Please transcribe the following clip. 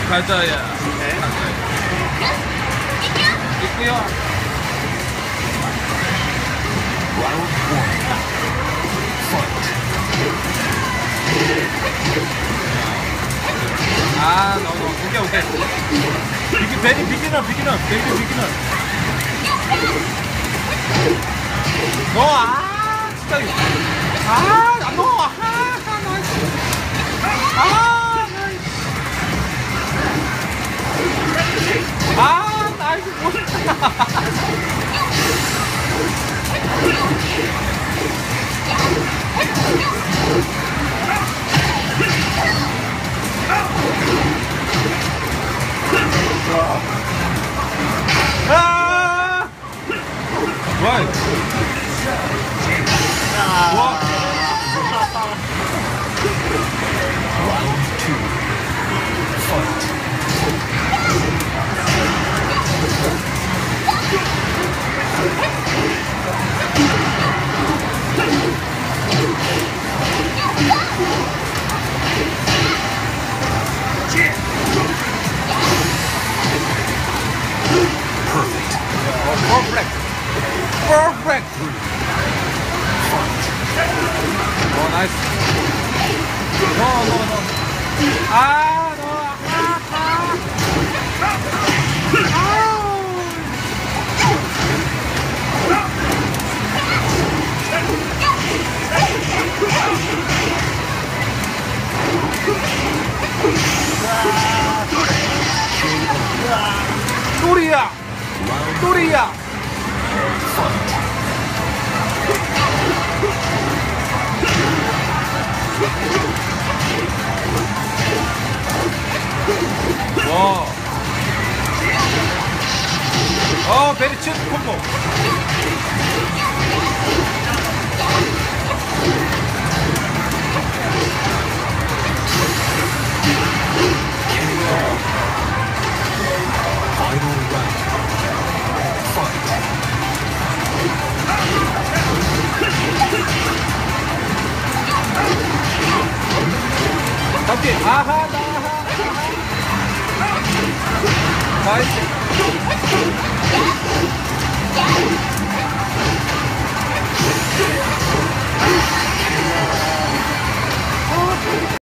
가자야. 네. 있고요. Round 1. Fight. 아, 오케이, 오케이. 비기너. 진짜. 안 넣어. 나이스. 나이스. Right. What? Round 2. Fight. Perfect. Oh, nice. No. 또리야. 와. 베리츠 콤보. Final round. Fight. 잡기. 아하. 나이스.